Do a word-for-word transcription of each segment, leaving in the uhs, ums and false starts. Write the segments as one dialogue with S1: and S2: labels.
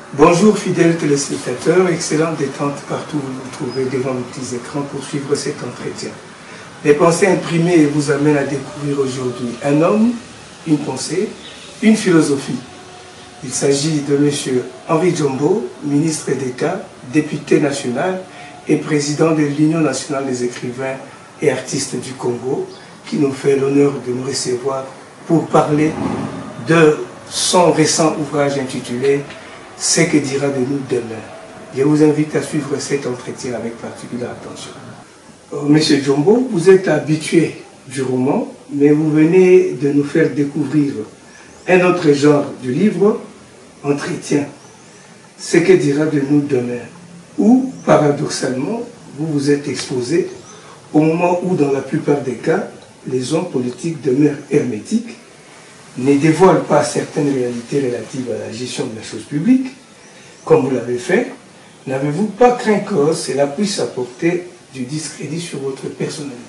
S1: Bonjour fidèles téléspectateurs, excellente détente partout où vous vous trouvez devant vos petits écrans pour suivre cet entretien. Les pensées imprimées vous amènent à découvrir aujourd'hui un homme, une pensée, une philosophie. Il s'agit de M. Henri Djombo, ministre d'État, député national et président de l'Union nationale des écrivains et artistes du Congo, qui nous fait l'honneur de nous recevoir pour parler de son récent ouvrage intitulé « Ce que dira de nous demain ». Je vous invite à suivre cet entretien avec particulière attention. Euh, Monsieur Djombo, vous êtes habitué du roman, mais vous venez de nous faire découvrir un autre genre de livre, entretien. Ce que dira de nous demain, où, paradoxalement, vous vous êtes exposé au moment où, dans la plupart des cas, les hommes politiques demeurent hermétiques, ne dévoilent pas certaines réalités relatives à la gestion de la chose publique, comme vous l'avez fait. N'avez-vous pas craint que cela puisse apporter du discrédit sur votre personnalité?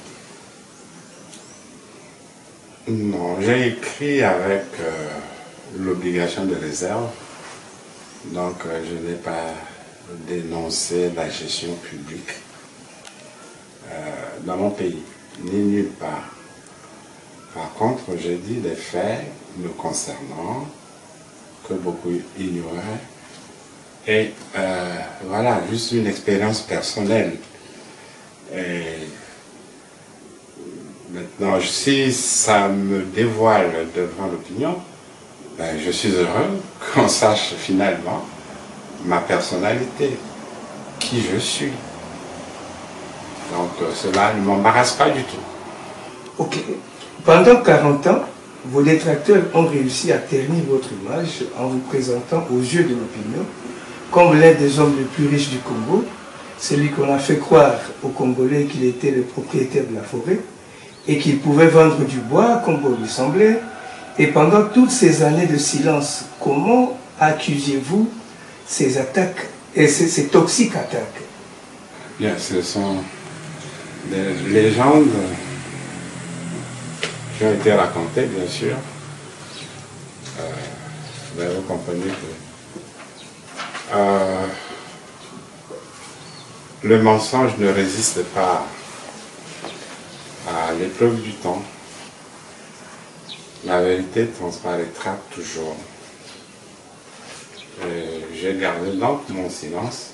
S2: Non, j'ai écrit avec euh, l'obligation de réserve, donc euh, je n'ai pas dénoncé la gestion publique euh, dans mon pays, ni nulle part. Par contre, j'ai dit des faits nous concernant que beaucoup ignoraient. Et euh, voilà, juste une expérience personnelle. Et maintenant, si ça me dévoile devant l'opinion, ben, je suis heureux qu'on sache finalement ma personnalité, qui je suis. Donc euh, cela ne m'embarrasse pas du tout.
S1: Ok. Pendant quarante ans, vos détracteurs ont réussi à ternir votre image en vous présentant aux yeux de l'opinion comme l'un des hommes les plus riches du Congo, celui qu'on a fait croire aux Congolais qu'il était le propriétaire de la forêt et qu'il pouvait vendre du bois comme bon lui semblait. Et pendant toutes ces années de silence, comment accusiez-vous ces attaques et ces, ces toxiques attaques?
S2: Bien, ce sont des légendes qui ont été racontées, bien sûr. Euh, mais vous comprenez que euh, le mensonge ne résiste pas à l'épreuve du temps. La vérité transparaîtra toujours. J'ai gardé donc mon silence.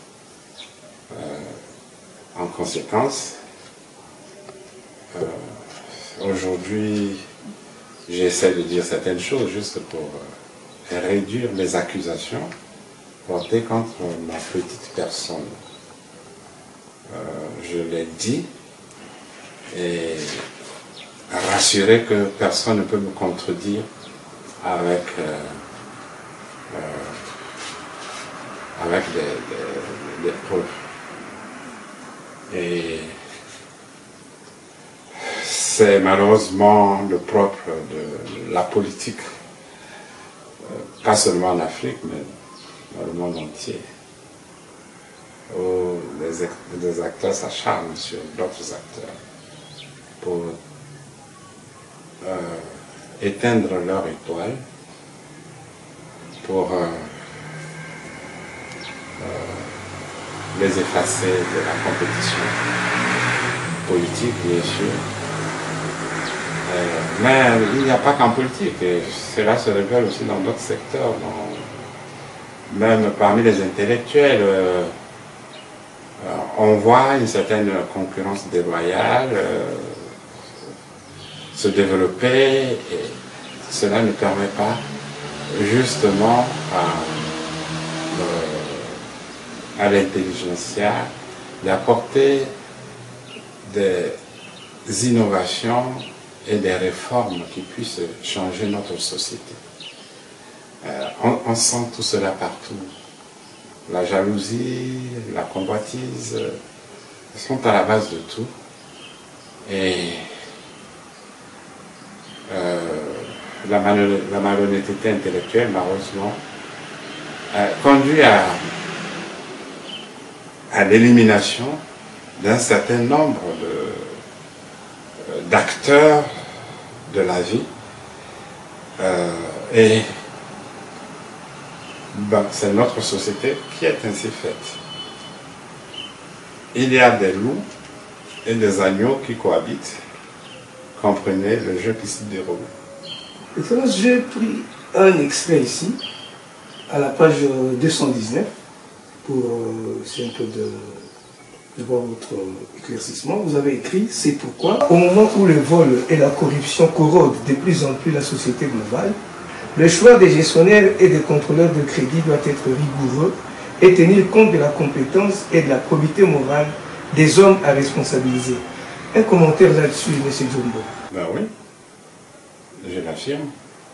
S2: Euh, en conséquence, euh, aujourd'hui, j'essaie de dire certaines choses juste pour euh, réduire les accusations portées contre ma petite personne. Euh, je l'ai dit et rassurer que personne ne peut me contredire avec, euh, euh, avec des, des, des preuves. Et c'est malheureusement le propre de la politique, euh, pas seulement en Afrique, mais dans le monde entier, où des, des acteurs s'acharnent sur d'autres acteurs pour Euh, éteindre leur étoile, pour euh, euh, les effacer de la compétition politique, bien sûr. Euh, mais il n'y a pas qu'en politique, et cela se révèle aussi dans d'autres secteurs, dans, même parmi les intellectuels. Euh, euh, on voit une certaine concurrence déloyale euh, se développer, et cela ne permet pas justement à, euh, à l'intelligentsia d'apporter des innovations et des réformes qui puissent changer notre société. Euh, on, on sent tout cela partout. La jalousie, la convoitise euh, sont à la base de tout. Et Euh, la, mal la malhonnêteté intellectuelle, malheureusement, euh, conduit à, à l'élimination d'un certain nombre d'acteurs de, de la vie. Euh, et Ben, c'est notre société qui est ainsi faite. Il y a des loups et des agneaux qui cohabitent. Comprenez le jeu qui s'y déroule.
S1: Excellence, j'ai pris un extrait ici, à la page deux cent dix-neuf, pour euh, essayer un peu de, de voir votre éclaircissement. Vous avez écrit « C'est pourquoi, au moment où le vol et la corruption corrodent de plus en plus la société globale, le choix des gestionnaires et des contrôleurs de crédit doit être rigoureux et tenir compte de la compétence et de la probité morale des hommes à responsabiliser. » Un commentaire là-dessus, M. Djombo.
S2: Ben oui, je l'affirme.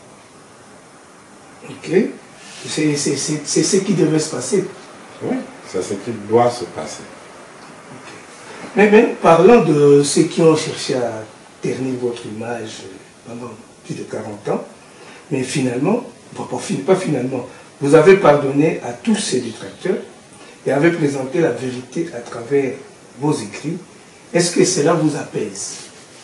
S1: Ok. C'est ce qui devait se passer.
S2: Oui, c'est ce qui doit se passer.
S1: Okay. Mais, mais parlant de ceux qui ont cherché à ternir votre image pendant plus de quarante ans, mais finalement, pas finalement, vous avez pardonné à tous ces détracteurs et avez présenté la vérité à travers vos écrits. Est-ce que cela vous apaise?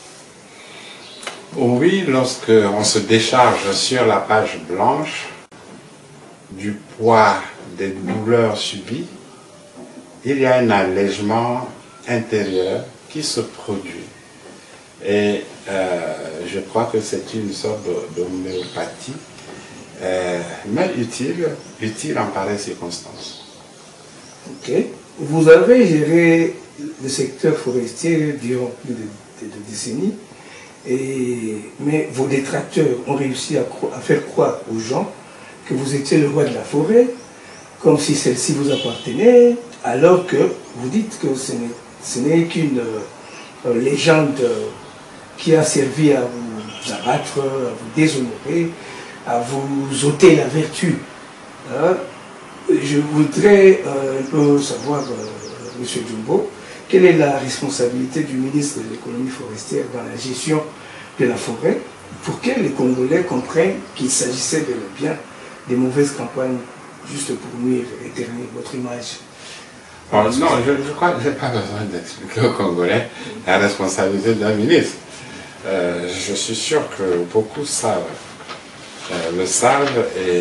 S2: Oui, lorsque on se décharge sur la page blanche du poids des douleurs subies, il y a un allègement intérieur qui se produit. Et euh, je crois que c'est une sorte d'homéopathie, euh, mais utile, utile en pareille circonstance.
S1: Ok. Vous avez géré le secteur forestier durant plus de, de, de décennies, et, mais vos détracteurs ont réussi à, à faire croire aux gens que vous étiez le roi de la forêt, comme si celle-ci vous appartenait, alors que vous dites que ce n'est qu'une euh, légende qui a servi à vous abattre, à vous déshonorer, à vous ôter la vertu. Hein? Je voudrais euh, un peu savoir, euh, M. Djombo, quelle est la responsabilité du ministre de l'économie forestière dans la gestion de la forêt pour que les Congolais comprennent qu'il s'agissait de le bien des mauvaises campagnes juste pour nuire et ternir votre image?
S2: Oh, non, je, je crois que je n'ai pas besoin d'expliquer aux Congolais la responsabilité d'un ministre. Euh, je suis sûr que beaucoup savent, euh, le savent, et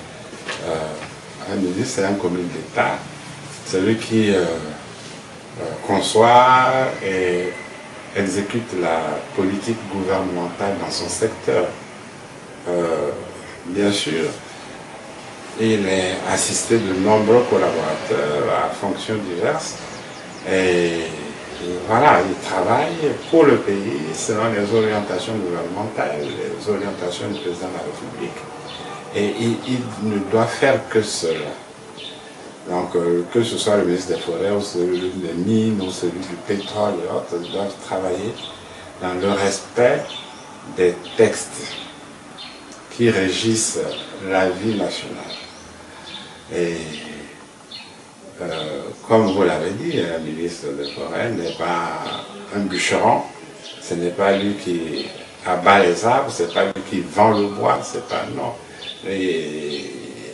S2: euh, un ministre, c'est un commis d'État, celui qui euh, euh, conçoit et exécute la politique gouvernementale dans son secteur. Euh, bien sûr, il est assisté de nombreux collaborateurs à fonctions diverses et voilà, il travaille pour le pays selon les orientations gouvernementales, les orientations du président de la République, et il, il ne doit faire que cela. Donc, euh, que ce soit le ministre des Forêts, ou celui des Mines, ou celui du pétrole et autres, ils doivent travailler dans le respect des textes qui régissent la vie nationale. Et euh, comme vous l'avez dit, le ministre des Forêts n'est pas un bûcheron, ce n'est pas lui qui abat les arbres, ce n'est pas lui qui vend le bois, c'est pas non. Et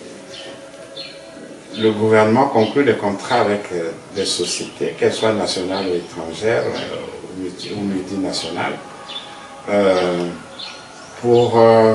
S2: le gouvernement conclut des contrats avec des sociétés, qu'elles soient nationales ou étrangères ou multinationales, euh, pour euh,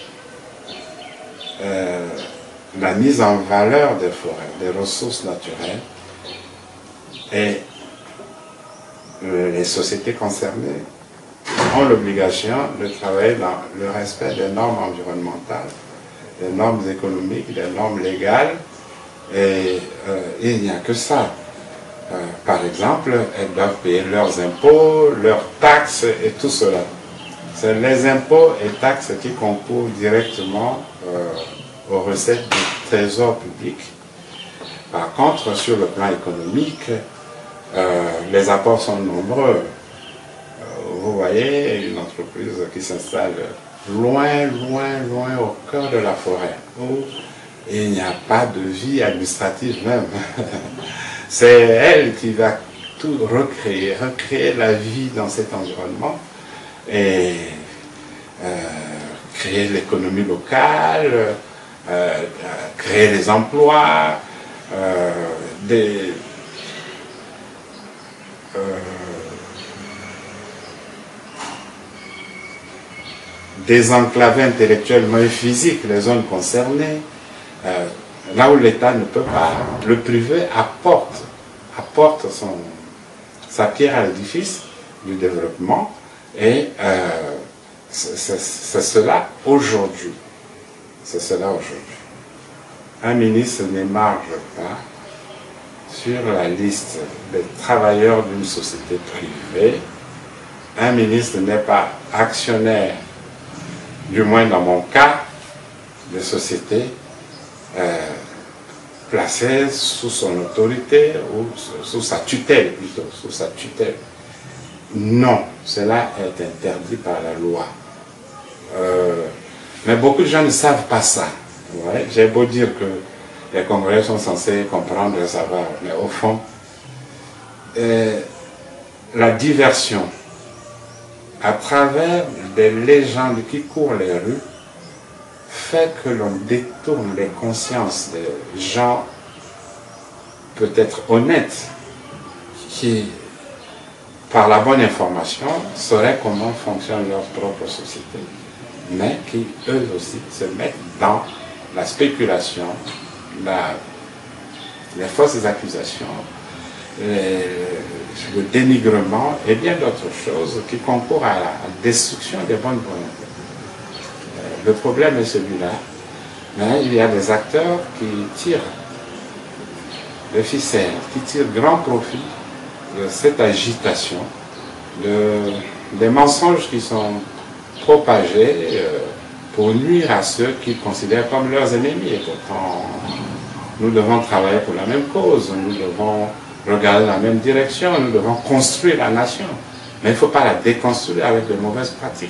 S2: euh, la mise en valeur des forêts, des ressources naturelles, et les sociétés concernées ont l'obligation de travailler dans le respect des normes environnementales, des normes économiques, des normes légales, et euh, il n'y a que ça. Euh, par exemple, elles doivent payer leurs impôts, leurs taxes et tout cela. C'est les impôts et taxes qui concourent directement euh, aux recettes du trésor public. Par contre, sur le plan économique, euh, les apports sont nombreux. Euh, vous voyez une entreprise qui s'installe loin, loin, loin au cœur de la forêt, où il n'y a pas de vie administrative même. C'est elle qui va tout recréer, recréer la vie dans cet environnement et euh, créer l'économie locale, euh, créer les emplois, euh, des, euh, désenclaver intellectuellement et physique les zones concernées, euh, là où l'État ne peut pas, le privé apporte, apporte son, sa pierre à l'édifice du développement, et euh, c'est cela aujourd'hui. C'est cela aujourd'hui. Un ministre n'émarge pas sur la liste des travailleurs d'une société privée. Un ministre n'est pas actionnaire, du moins dans mon cas, de société euh, placée sous son autorité ou sous sa tutelle plutôt, sous sa tutelle. Non, cela est interdit par la loi. Euh, mais beaucoup de gens ne savent pas ça. Ouais, j'ai beau dire que les Congolais sont censés comprendre et savoir, mais au fond, euh, la diversion à travers des légendes qui courent les rues fait que l'on détourne les consciences des gens peut-être honnêtes qui, par la bonne information, sauraient comment fonctionne leur propre société, mais qui, eux aussi, se mettent dans la spéculation, la, les fausses accusations, les, le dénigrement et bien d'autres choses qui concourent à la destruction des bonnes volontés. Le problème est celui-là, mais il y a des acteurs qui tirent les ficelles, qui tirent grand profit de cette agitation, de, des mensonges qui sont propagés euh, pour nuire à ceux qu'ils considèrent comme leurs ennemis. Et pourtant, nous devons travailler pour la même cause, nous devons regarder la même direction, nous devons construire la nation. Mais il ne faut pas la déconstruire avec de mauvaises pratiques.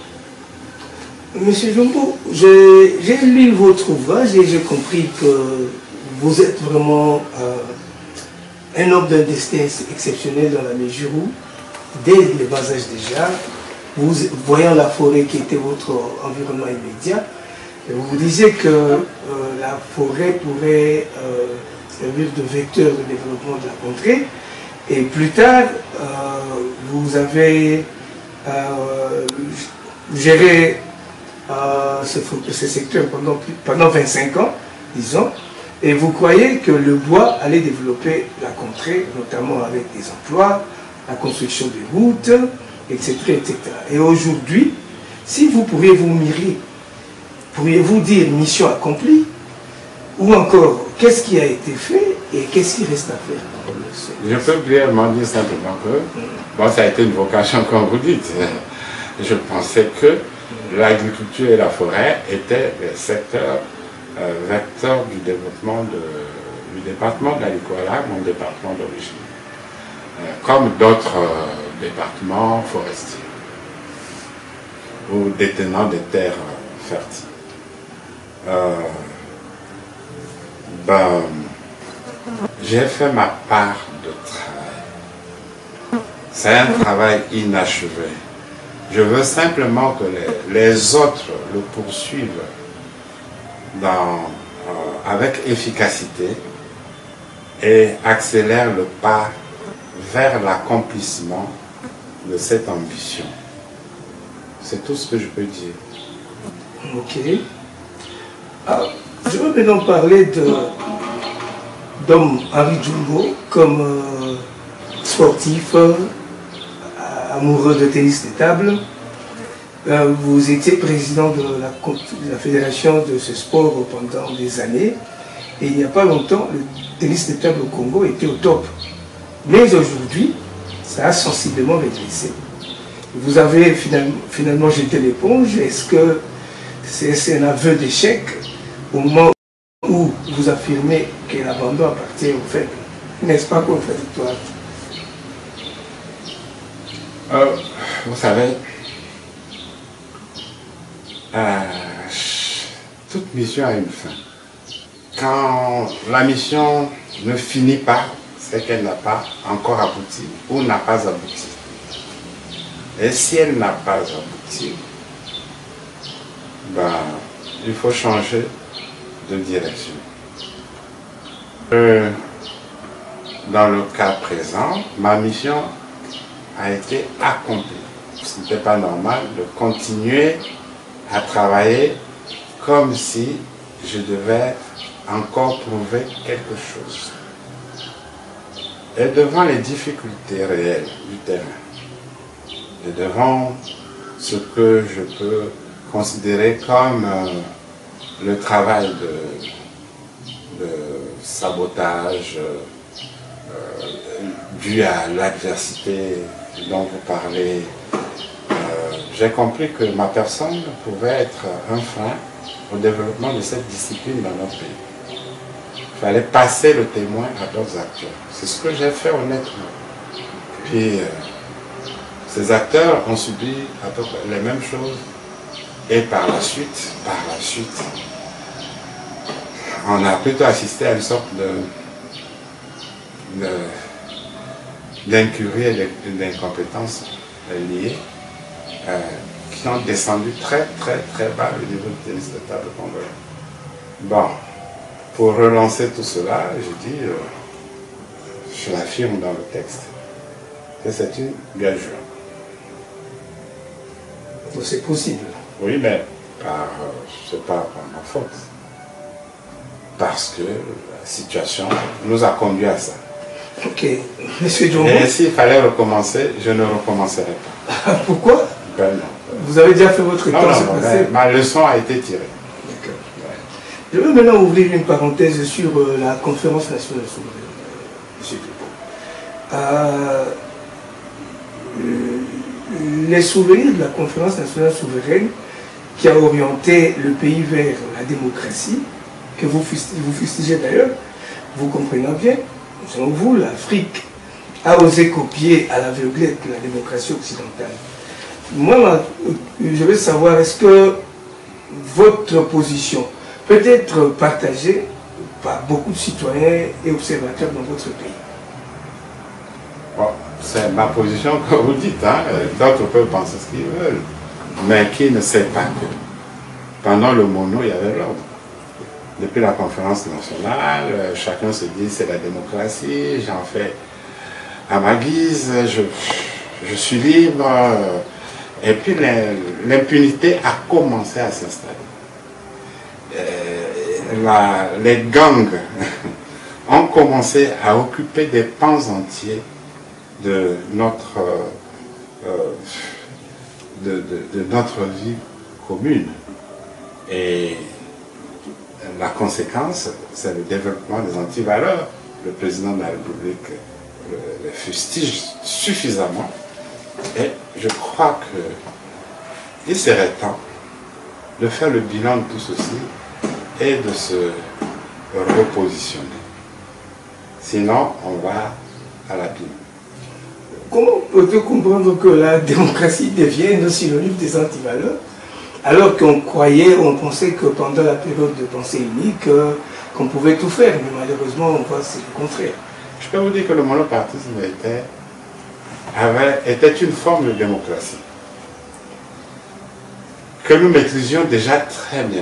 S1: Monsieur Jumbo, j'ai lu votre ouvrage et j'ai compris que vous êtes vraiment euh, un homme d'un destin exceptionnel dans la mesure où, dès le bas âge déjà, vous voyant la forêt qui était votre environnement immédiat, vous vous disiez que euh, la forêt pourrait euh, servir de vecteur de développement de la contrée. Et plus tard, euh, vous avez euh, géré euh, ce, ce secteur pendant, pendant vingt-cinq ans, disons, et vous croyez que le bois allait développer la contrée, notamment avec des emplois, la construction de routes, et cetera et cetera. Et aujourd'hui, si vous pourriez vous mirer, pourriez-vous dire mission accomplie, ou encore qu'est-ce qui a été fait et qu'est-ce qui reste à faire?
S2: Je peux brièvement dire simplement que bon, ça a été une vocation, comme vous dites. Je pensais que l'agriculture et la forêt étaient les secteurs euh, vecteurs du développement de, du département de l'Alikoala, mon département d'origine, euh, comme d'autres euh, départements forestiers ou détenant des terres euh, fertiles. Euh, ben, j'ai fait ma part de travail. C'est un travail inachevé. Je veux simplement que les, les autres le poursuivent dans, euh, avec efficacité et accélèrent le pas vers l'accomplissement de cette ambition. C'est tout ce que je peux dire.
S1: Ok. Alors, je veux maintenant parler de d'homme Henri Jumbo comme euh, sportif, euh, amoureux de tennis de table. Euh, vous étiez président de la, de la fédération de ce sport pendant des années. Et il n'y a pas longtemps, le tennis de table au Congo était au top. Mais aujourd'hui, ça a sensiblement régressé. Vous avez finalement, finalement jeté l'éponge. Est-ce que c'est un aveu d'échec au moment où vous affirmez que l'abandon appartient au fait? N'est-ce pas contradictoire?
S2: euh, Vous savez, euh, toute mission a une fin. Quand la mission ne finit pas, c'est qu'elle n'a pas encore abouti ou n'a pas abouti. Et si elle n'a pas abouti, ben, il faut changer de direction. Euh, dans le cas présent, ma mission a été accomplie. Ce n'était pas normal de continuer à travailler comme si je devais encore prouver quelque chose. Et devant les difficultés réelles du terrain, et devant ce que je peux considérer comme euh, le travail de, de sabotage euh, dû à l'adversité dont vous parlez, euh, j'ai compris que ma personne pouvait être un frein au développement de cette discipline dans notre pays. Il fallait passer le témoin à d'autres acteurs. C'est ce que j'ai fait honnêtement. Puis, euh, ces acteurs ont subi à peu près les mêmes choses. Et par la suite, par la suite, on a plutôt assisté à une sorte de, de d'incurie et d'incompétence liées euh, qui ont descendu très très très bas le niveau du tennis de table congolais. Bon. Pour relancer tout cela, je dis, euh, je l'affirme dans le texte, que c'est une gageure.
S1: C'est possible.
S2: Oui, mais par, c'est pas par ma faute. Parce que la situation nous a conduit à ça.
S1: Ok. Monsieur Djongo.
S2: Et s'il fallait recommencer, je ne recommencerai pas.
S1: Pourquoi?
S2: Ben non.
S1: Vous avez déjà fait votre
S2: non,
S1: temps.
S2: Non, non, mais ma leçon a été tirée.
S1: Je veux maintenant ouvrir une parenthèse sur euh, la conférence nationale souveraine, M. Pipo. Euh, les souvenirs de la conférence nationale souveraine qui a orienté le pays vers la démocratie, que vous fustigez, vous fustigez d'ailleurs, vous comprenez bien, selon vous, l'Afrique a osé copier à l'aveuglette la démocratie occidentale. Moi, je veux savoir, est-ce que votre position peut être partagé par beaucoup de citoyens et observateurs dans votre pays?
S2: Bon, c'est ma position que vous dites, hein. D'autres peuvent penser ce qu'ils veulent, mais qui ne sait pas que pendant le mono, il y avait l'ordre. Depuis la conférence nationale, chacun se dit c'est la démocratie, j'en fais à ma guise, je, je suis libre, et puis l'impunité a commencé à s'installer. La, les gangs ont commencé à occuper des pans entiers de notre, euh, de, de, de notre vie commune. Et la conséquence, c'est le développement des antivaleurs. Le président de la République le, le fustige suffisamment. Et je crois qu'il serait temps de faire le bilan de tout ceci et de se repositionner. Sinon, on va à l'abîme.
S1: Comment peut-on comprendre que la démocratie devienne synonyme des antivaleurs, alors qu'on croyait, on pensait que pendant la période de pensée unique, euh, qu'on pouvait tout faire, mais malheureusement, on voit c'est le contraire.
S2: Je peux vous dire que le monopartisme était, avait, était une forme de démocratie que nous maîtrisions déjà très bien.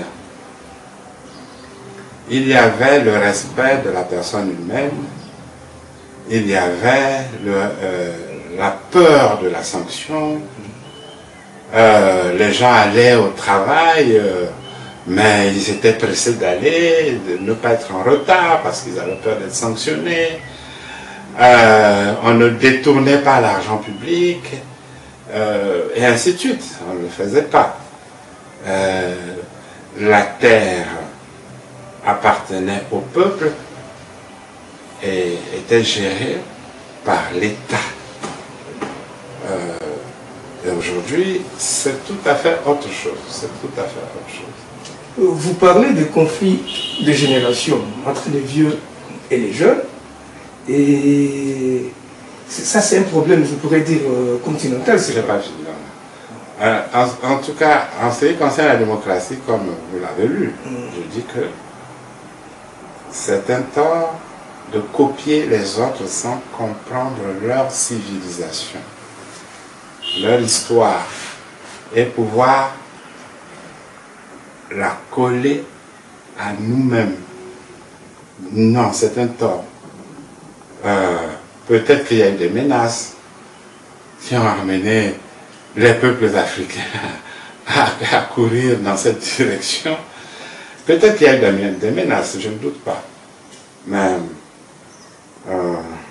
S2: Il y avait le respect de la personne humaine, il y avait le, euh, la peur de la sanction, euh, les gens allaient au travail, euh, mais ils étaient pressés d'aller, de ne pas être en retard parce qu'ils avaient peur d'être sanctionnés, euh, on ne détournait pas l'argent public, euh, et ainsi de suite, on ne le faisait pas. Euh, la terre appartenait au peuple et était gérée par l'État. Euh, et aujourd'hui, c'est tout à fait autre chose. C'est tout à fait autre chose.
S1: Vous parlez de conflits de génération entre les vieux et les jeunes. Et ça, c'est un problème, je pourrais dire, euh, continental.
S2: Je n'ai pas fini. Euh, en, en tout cas, en ce qui concerne la démocratie, comme vous l'avez lu, mm. je dis que c'est un tort de copier les autres sans comprendre leur civilisation, leur histoire, et pouvoir la coller à nous-mêmes. Non, c'est un tort. Euh, Peut-être qu'il y a eu des menaces qui ont amené les peuples africains à, à courir dans cette direction, Peut-être qu'il y a eu des menaces, je ne doute pas. Mais euh,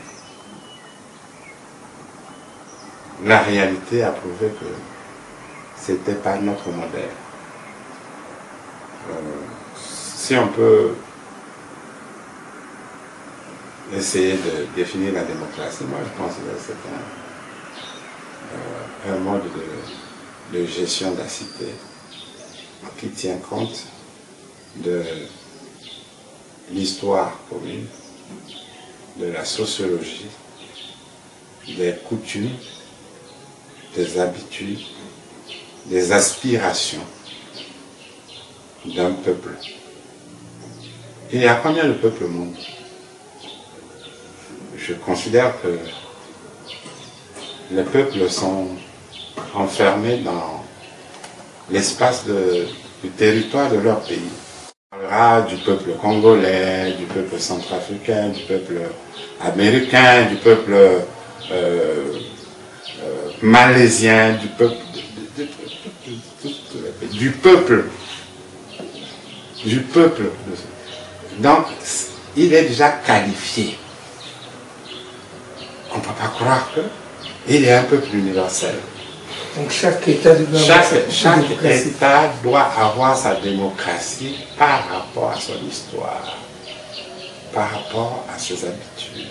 S2: la réalité a prouvé que ce n'était pas notre modèle. Euh, si on peut essayer de définir la démocratie, moi je pense que c'est un, euh, un mode de, de gestion de la cité qui tient compte de l'histoire commune, de la sociologie, des coutumes, des habitudes, des aspirations d'un peuple. Il y a combien de peuples au monde? Je considère que les peuples sont enfermés dans l'espace du territoire de leur pays. On parlera du peuple congolais, du peuple centrafricain, du peuple américain, du peuple euh, euh, malaisien, du peuple de, de, de, de, de, du peuple du peuple. Donc, il est déjà qualifié. On ne peut pas croire qu'il est un peuple universel.
S1: Donc chaque État doit
S2: chaque, chaque État doit avoir sa démocratie par rapport à son histoire, par rapport à ses habitudes.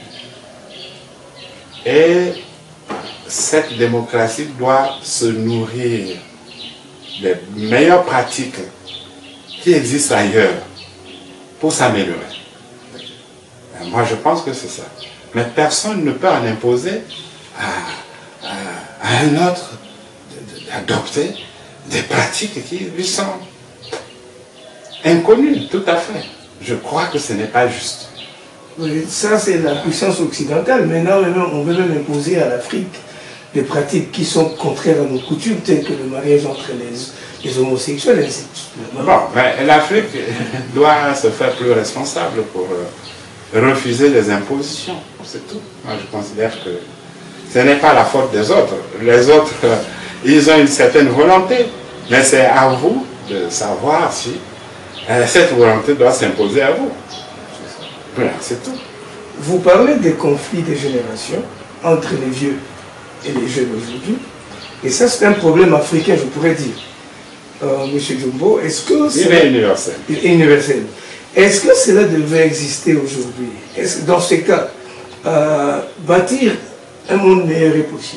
S2: Et cette démocratie doit se nourrir des meilleures pratiques qui existent ailleurs pour s'améliorer. Moi, je pense que c'est ça. Mais personne ne peut en imposer à, à, à un autre d'adopter des pratiques qui lui sont inconnues, tout à fait. Je crois que ce n'est pas juste.
S1: Oui, ça, c'est la puissance occidentale. Maintenant, on veut même imposer à l'Afrique des pratiques qui sont contraires à nos coutumes, telles que le mariage entre les, les homosexuels, et ainsi de suite.
S2: Bon, mais l'Afrique doit se faire plus responsable pour refuser les impositions, c'est tout. Moi, je considère que ce n'est pas la faute des autres. Les autres, ils ont une certaine volonté, mais c'est à vous de savoir si euh, cette volonté doit s'imposer à vous. Voilà, c'est tout.
S1: Vous parlez des conflits des générations entre les vieux et les jeunes aujourd'hui, et ça c'est un problème africain, je pourrais dire. Euh, Monsieur Jumbo, est-ce que c'est...
S2: Il est universel.
S1: Il est universel. Est-ce que cela devait exister aujourd'hui? Est-ce que dans ces cas, euh, bâtir un monde meilleur est possible?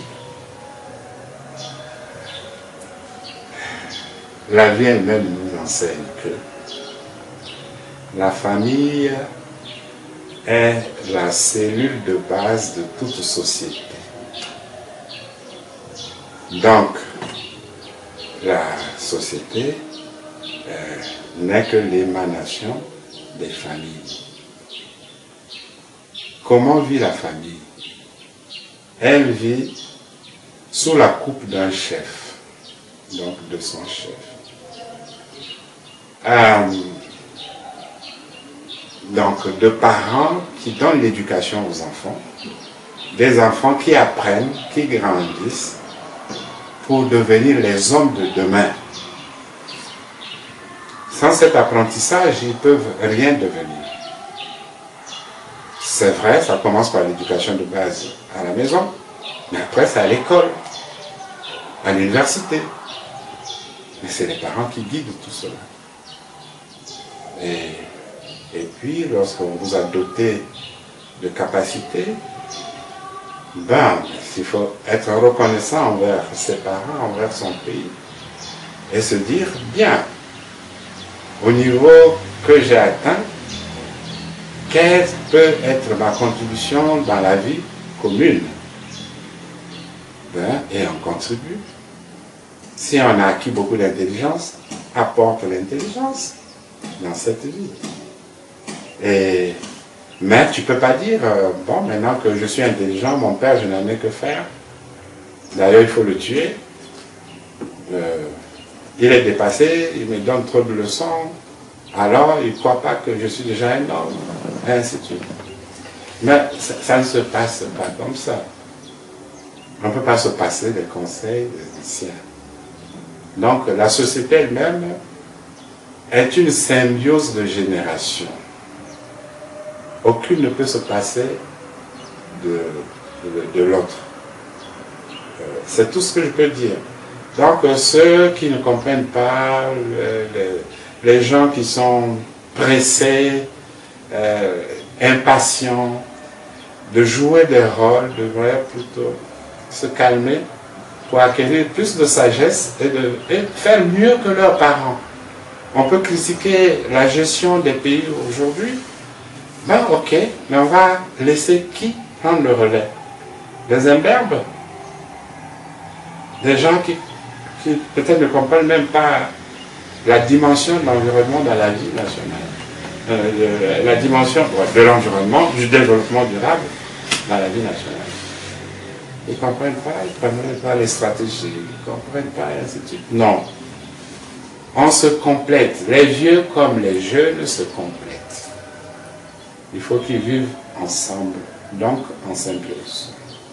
S2: La vie elle-même nous enseigne que la famille est la cellule de base de toute société. Donc, la société euh, n'est que l'émanation des familles. Comment vit la famille? Elle vit sous la coupe d'un chef, donc de son chef. Euh, donc de parents qui donnent l'éducation aux enfants, des enfants qui apprennent, qui grandissent pour devenir les hommes de demain. Sans cet apprentissage, ils ne peuvent rien devenir. C'est vrai, ça commence par l'éducation de base à la maison, mais après c'est à l'école, à l'université. Mais c'est les parents qui guident tout cela. Et, et puis, lorsqu'on vous a doté de capacités, ben, il faut être reconnaissant envers ses parents, envers son pays, et se dire, bien, au niveau que j'ai atteint, quelle peut être ma contribution dans la vie commune? Ben, et on contribue. Si on a acquis beaucoup d'intelligence, apporte l'intelligence dans cette vie. Et, mais tu ne peux pas dire, euh, bon, maintenant que je suis intelligent, mon père, je n'en ai que faire. D'ailleurs, il faut le tuer. Euh, il est dépassé, il me donne trop de leçons. Alors, il ne croit pas que je suis déjà un homme. Et ainsi de suite. Mais ça, ça ne se passe pas comme ça. On ne peut pas se passer des conseils des anciens. Donc, la société elle-même est une symbiose de générations. Aucune ne peut se passer de, de, de l'autre. Euh, C'est tout ce que je peux dire. Donc ceux qui ne comprennent pas, les, les gens qui sont pressés, euh, impatients de jouer des rôles, devraient plutôt se calmer pour acquérir plus de sagesse et, de, et faire mieux que leurs parents. On peut critiquer la gestion des pays aujourd'hui. Ben ok, mais on va laisser qui prendre le relais? Des imberbes? Des gens qui, qui peut-être ne comprennent même pas la dimension de l'environnement dans la vie nationale. Euh, la dimension de l'environnement, du développement durable dans la vie nationale. Ils ne comprennent pas, ils ne comprennent pas les stratégies, ils ne comprennent pas, et ainsi de suite. Non. On se complète. Les vieux comme les jeunes se complètent. Il faut qu'ils vivent ensemble, donc en symbiose.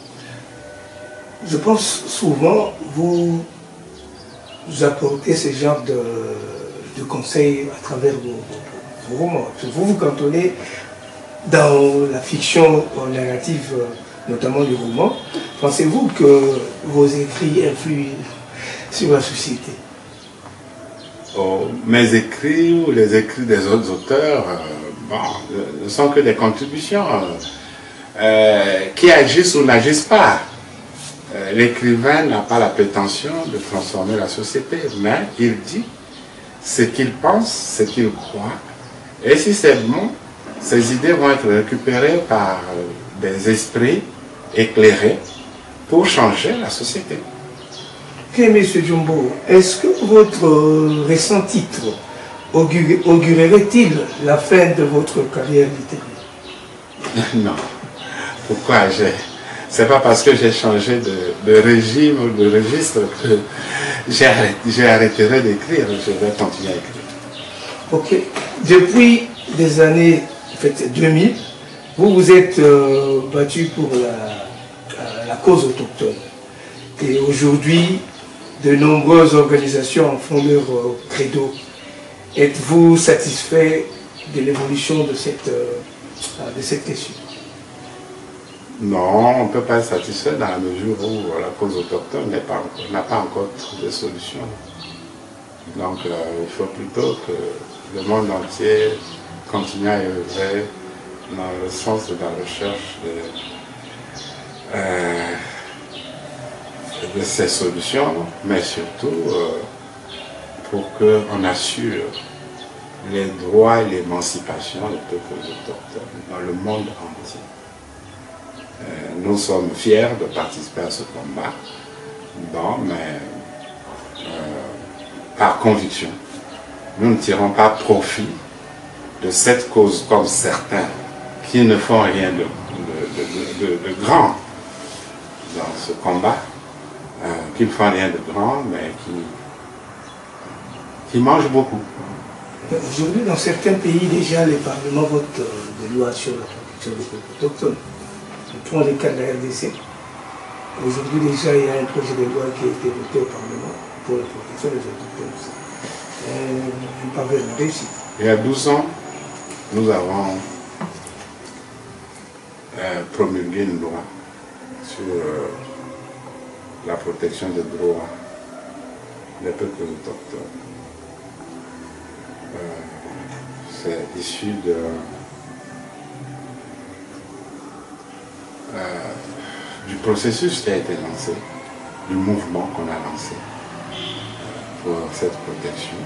S1: Je pense souvent vous, vous apportez ce genre de, de conseils à travers vos, vos romans. Vous vous cantonnez dans la fiction narrative, notamment du roman. Pensez-vous que vos écrits influent sur la société?
S2: Oh, mes écrits ou les écrits des autres auteurs euh, bon, ne sont que des contributions euh, qui agissent ou n'agissent pas. Euh, L'écrivain n'a pas la prétention de transformer la société, mais il dit ce qu'il pense, ce qu'il croit, et si c'est bon, ces idées vont être récupérées par euh, des esprits éclairés pour changer la société.
S1: Ok, M. Djumbo, est-ce que votre euh, récent titre augurerait-il la fin de votre carrière littéraire?
S2: Non. Pourquoi? C'est pas parce que j'ai changé de, de régime ou de registre que j'arrêterai d'écrire. Je vais continuer à écrire.
S1: Ok. Depuis des années en fait, deux mille, vous vous êtes euh, battu pour la, la cause autochtone. Et aujourd'hui, de nombreuses organisations en font leur euh, credo. Êtes-vous satisfait de l'évolution de cette, euh, de cette question?
S2: Non, on ne peut pas être satisfait dans la mesure où la cause autochtone n'a pas, pas encore trouvé de solution. Donc euh, il faut plutôt que le monde entier continue à œuvrer dans le sens de la recherche de, euh, de ces solutions, mais surtout euh, pour qu'on assure les droits et l'émancipation des peuples autochtones dans le monde entier. Euh, nous sommes fiers de participer à ce combat, bon, mais euh, par conviction. Nous ne tirons pas profit de cette cause comme certains qui ne font rien de, de, de, de, de grand dans ce combat, euh, qui ne font rien de grand, mais qui, qui mangent beaucoup.
S1: Aujourd'hui, dans certains pays, déjà, les parlements votent euh, des lois sur la protection des peuples autochtones. Prends le cas de la R D C. Aujourd'hui déjà il y a un projet de loi qui a été voté au Parlement pour la protection des autochtones. Euh, une parvenue réussie.
S2: Il y a douze ans, nous avons euh, promulgué une loi sur euh, la protection des droits des peuples autochtones. Euh, C'est issu de Euh, du processus qui a été lancé, du mouvement qu'on a lancé euh, pour cette protection.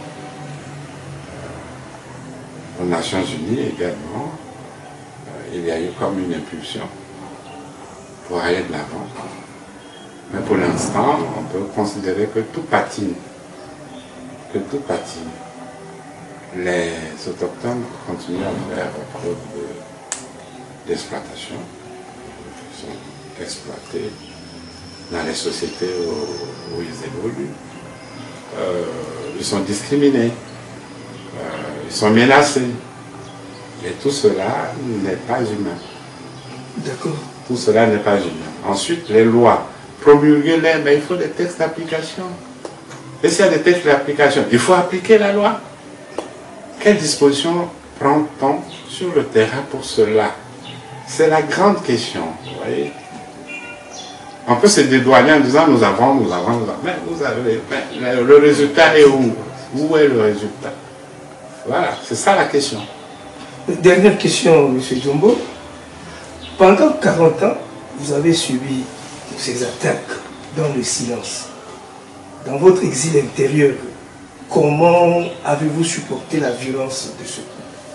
S2: Euh, aux Nations Unies également, euh, il y a eu comme une impulsion pour aller de l'avant. Mais pour l'instant, on peut considérer que tout patine, que tout patine. Les autochtones continuent à faire preuve d'exploitation. Sont exploités dans les sociétés où, où ils évoluent. Euh, ils sont discriminés, euh, ils sont menacés. Et tout cela n'est pas humain.
S1: D'accord.
S2: Tout cela n'est pas humain. Ensuite, les lois, promulguer-les, mais il faut des textes d'application. Et s'il y a des textes d'application, il faut appliquer la loi. quelle disposition prend-on sur le terrain pour cela? C'est la grande question, vous voyez. On peut se dédouaner en disant nous avons, nous avons, nous avons. Mais vous avez, mais le résultat est où? Où est le résultat? Voilà, c'est ça la question.
S1: Dernière question, M. Djombo. Pendant quarante ans, vous avez subi ces attaques dans le silence. Dans votre exil intérieur, comment avez-vous supporté la violence de ce coup?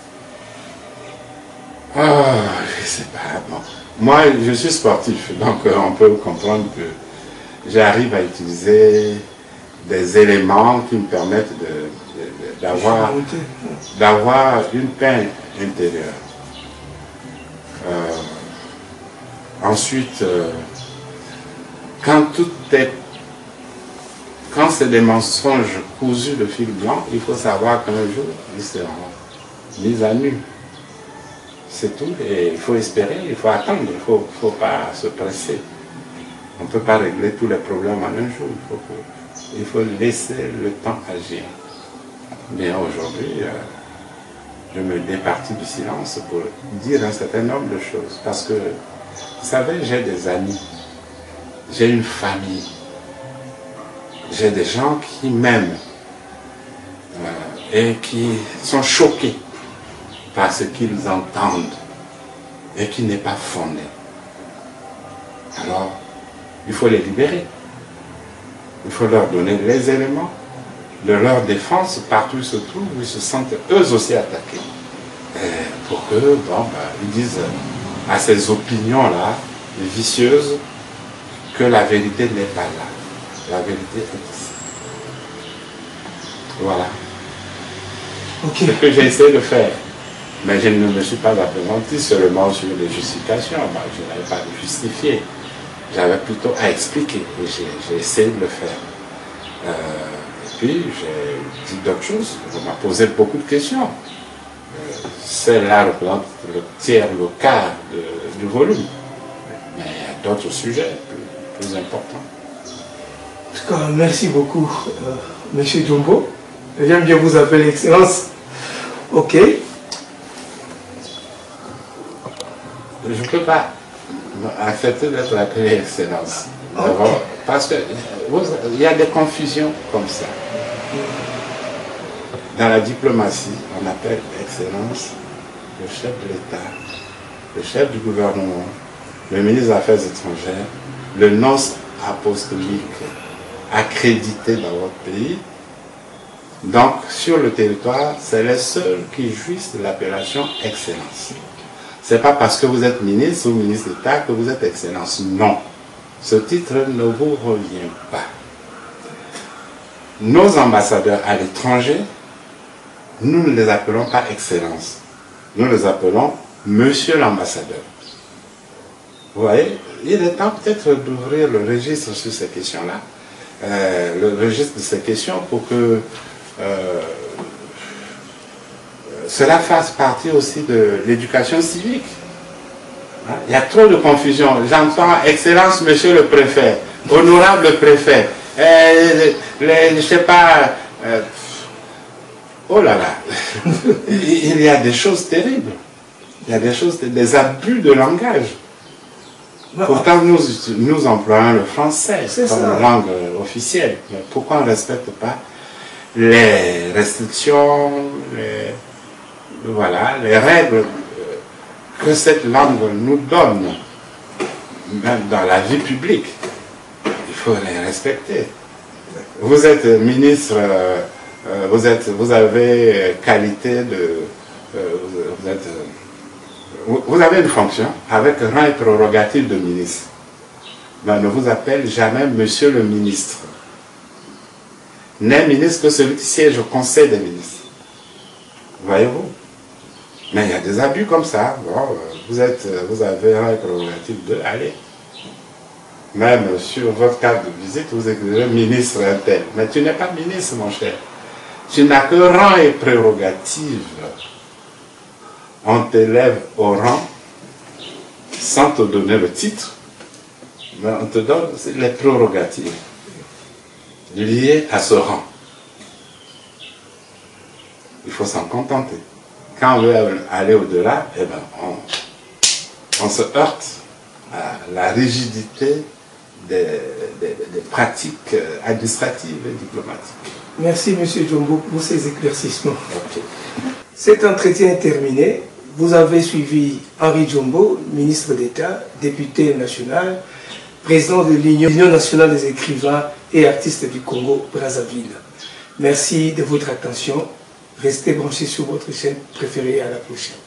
S2: Ah, je sais pas. Bon. Moi, je suis sportif, donc euh, on peut comprendre que j'arrive à utiliser des éléments qui me permettent d'avoir de, de, d'avoir une paix intérieure. Euh, ensuite, euh, quand tout est, quand c'est des mensonges cousus de fil blanc, il faut savoir qu'un jour, ils seront mis à nu. C'est tout, et il faut espérer, il faut attendre, il ne faut, faut pas se presser. On ne peut pas régler tous les problèmes en un jour, il faut, que, il faut laisser le temps agir. Mais aujourd'hui, euh, je me départis du silence pour dire un certain nombre de choses. Parce que, vous savez, j'ai des amis, j'ai une famille, j'ai des gens qui m'aiment euh, et qui sont choqués par ce qu'ils entendent et qui n'est pas fondé. Alors, il faut les libérer. Il faut leur donner les éléments de leur défense partout où ils se trouvent, où ils se sentent eux aussi attaqués. Et pour que, bon, bah, ils disent à ces opinions-là, vicieuses, que la vérité n'est pas là. La vérité est ici. Voilà.
S1: Okay.
S2: Ce que j'ai essayé de faire. Mais je ne me suis pas appesanti seulement sur les justifications. Bah, je n'avais pas à justifier. J'avais plutôt à expliquer. Et j'ai essayé de le faire. Euh, et puis, j'ai dit d'autres choses. On m'a posé beaucoup de questions. Euh, Celle-là représente le tiers, le quart de, du volume. Mais il y a d'autres sujets plus, plus importants.
S1: En tout cas, merci beaucoup, euh, M. Djombo. J'aime bien vous appeler Excellence. Ok.
S2: Je ne peux pas accepter d'être appelé Excellence. Okay. Parce qu'il y a des confusions comme ça. Dans la diplomatie, on appelle Excellence le chef de l'État, le chef du gouvernement, le ministre des Affaires étrangères, le nonce apostolique accrédité dans votre pays. Donc, sur le territoire, c'est les seuls qui jouissent de l'appellation Excellence. Ce n'est pas parce que vous êtes ministre ou ministre d'État que vous êtes Excellence. Non. Ce titre ne vous revient pas. Nos ambassadeurs à l'étranger, nous ne les appelons pas Excellence. Nous les appelons Monsieur l'ambassadeur. Vous voyez, il est temps peut-être d'ouvrir le registre sur ces questions-là. Euh, le registre de ces questions pour que euh, cela fasse partie aussi de l'éducation civique. Hein? Il y a trop de confusion. J'entends Excellence Monsieur le Préfet, Honorable Préfet, euh, les, je ne sais pas, euh, oh là là, il y a des choses terribles, il y a des choses, des abus de langage. Pourtant, nous, nous employons le français comme ça. Langue officielle. Mais pourquoi on ne respecte pas les restrictions, les, voilà, les règles que cette langue nous donne, même dans la vie publique? Il faut les respecter. Vous êtes ministre, euh, vous, êtes, vous avez qualité de... Euh, vous êtes... Vous avez une fonction avec rang et prérogative de ministre. Mais on ne vous appelle jamais monsieur le ministre. N'est ministre que celui qui siège au conseil des ministres. Voyez-vous? Mais il y a des abus comme ça. Bon, vous, êtes, vous avez rang et prérogative de... Allez. Même sur votre carte de visite, vous écrivez ministre un tel. Mais tu n'es pas ministre, mon cher. Tu n'as que rang et prérogative. On t'élève au rang sans te donner le titre, mais on te donne les prérogatives liées à ce rang. Il faut s'en contenter. Quand on veut aller au-delà, eh ben, on, on se heurte à la rigidité des, des, des pratiques administratives et diplomatiques.
S1: Merci M. Djombo pour ces éclaircissements.
S2: Okay.
S1: Cet entretien est terminé. Vous avez suivi Henri Djombo, ministre d'État, député national, président de l'Union nationale des écrivains et artistes du Congo-Brazzaville. Merci de votre attention. Restez branchés sur votre chaîne préférée. À la prochaine.